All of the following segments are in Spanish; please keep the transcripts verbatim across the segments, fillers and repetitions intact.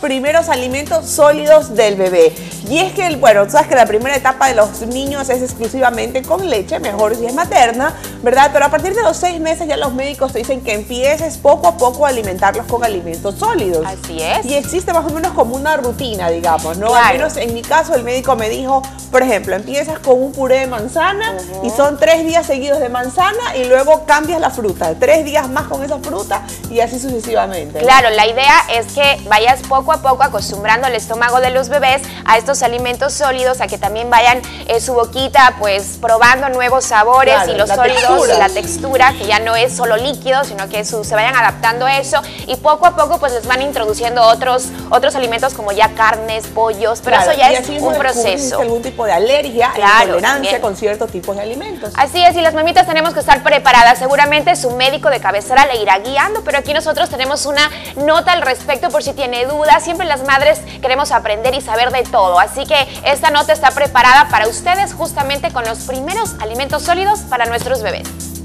primeros alimentos sólidos del bebé. Y es que, bueno, tú sabes que la primera etapa de los niños es exclusivamente con leche, mejor si es materna, ¿verdad? Pero a partir de los seis meses ya los médicos te dicen que empieces poco a poco a alimentarlos con alimentos sólidos. Así es. Y existe más o menos como una rutina, digamos, ¿no? Claro. Al menos en mi caso el médico me dijo, por ejemplo, empiezas con un puré de manzana uh-huh. y son tres días seguidos de manzana y luego cambias la fruta, tres días más con esa fruta y así sucesivamente, ¿no? Claro, la idea es que vayas poco a poco acostumbrando el estómago de los bebés a estos alimentos sólidos, a que también vayan eh, su boquita pues probando nuevos sabores, claro, y los sólidos, textura. la textura, que ya no es solo líquido, sino que su, se vayan adaptando a eso y poco a poco pues les van introduciendo otros, otros alimentos como ya carnes, pollos, pero claro, eso ya es un proceso. Algún tipo de alergia, claro, intolerancia también. con ciertos tipos de alimentos. Así es, y las mamitas tenemos que estar preparadas. Seguramente su médico de cabecera le irá guiando, pero aquí nosotros tenemos una nota al respecto por si tiene dudas. Siempre las madres queremos aprender y saber de todo, así que esta nota está preparada para ustedes justamente con los primeros alimentos sólidos para nuestros bebés.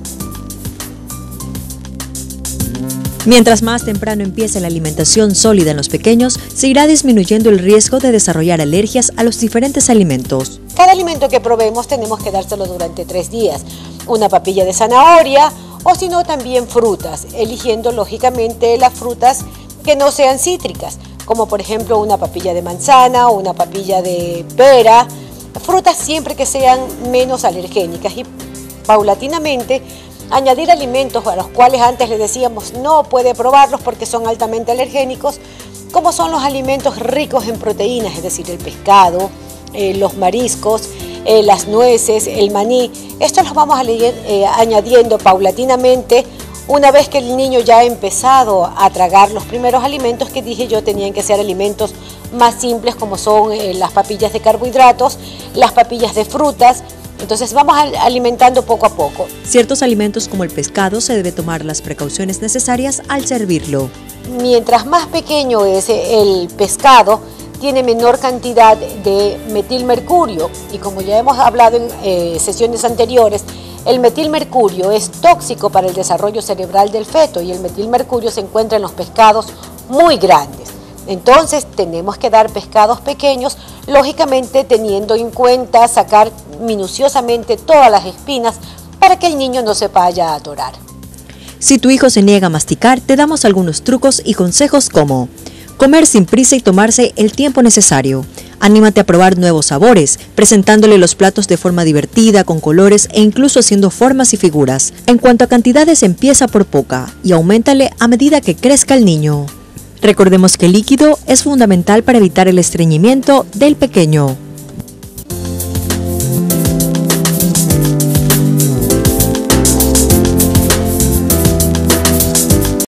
Mientras más temprano empiece la alimentación sólida en los pequeños, se irá disminuyendo el riesgo de desarrollar alergias a los diferentes alimentos. Cada alimento que probemos tenemos que dárselo durante tres días. Una papilla de zanahoria o si no también frutas, eligiendo lógicamente las frutas que no sean cítricas, como por ejemplo una papilla de manzana o una papilla de pera, frutas siempre que sean menos alergénicas y paulatinamente añadir alimentos a los cuales antes le decíamos no puede probarlos porque son altamente alergénicos, como son los alimentos ricos en proteínas, es decir, el pescado, eh, los mariscos, eh, las nueces, el maní. Estos los vamos a leer, eh, añadiendo paulatinamente una vez que el niño ya ha empezado a tragar los primeros alimentos que dije yo tenían que ser alimentos más simples como son eh, las papillas de carbohidratos, las papillas de frutas. Entonces vamos alimentando poco a poco. Ciertos alimentos como el pescado se debe tomar las precauciones necesarias al servirlo. Mientras más pequeño es el pescado, tiene menor cantidad de metilmercurio y como ya hemos hablado en eh, sesiones anteriores, el metilmercurio es tóxico para el desarrollo cerebral del feto y el metilmercurio se encuentra en los pescados muy grandes. Entonces tenemos que dar pescados pequeños, lógicamente teniendo en cuenta sacar minuciosamente todas las espinas para que el niño no se vaya a atorar. Si tu hijo se niega a masticar, te damos algunos trucos y consejos como comer sin prisa y tomarse el tiempo necesario. Anímate a probar nuevos sabores, presentándole los platos de forma divertida, con colores e incluso haciendo formas y figuras. En cuanto a cantidades, empieza por poca y auméntale a medida que crezca el niño. Recordemos que el líquido es fundamental para evitar el estreñimiento del pequeño.